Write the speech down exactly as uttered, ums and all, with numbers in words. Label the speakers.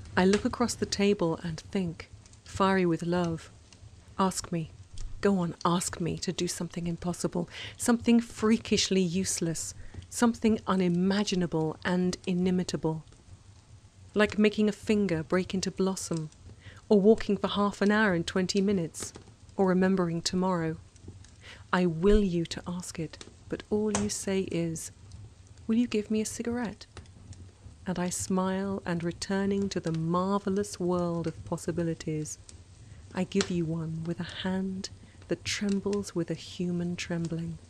Speaker 1: I look across the table and think, fiery with love, ask me, go on, ask me to do something impossible, something freakishly useless, something unimaginable and inimitable. Like making a finger break into blossom, or walking for half an hour in twenty minutes, or remembering tomorrow. I will you to ask it, but all you say is, will you give me a cigarette? And I smile, and returning to the marvellous world of possibilities, I give you one with a hand that trembles with a human trembling.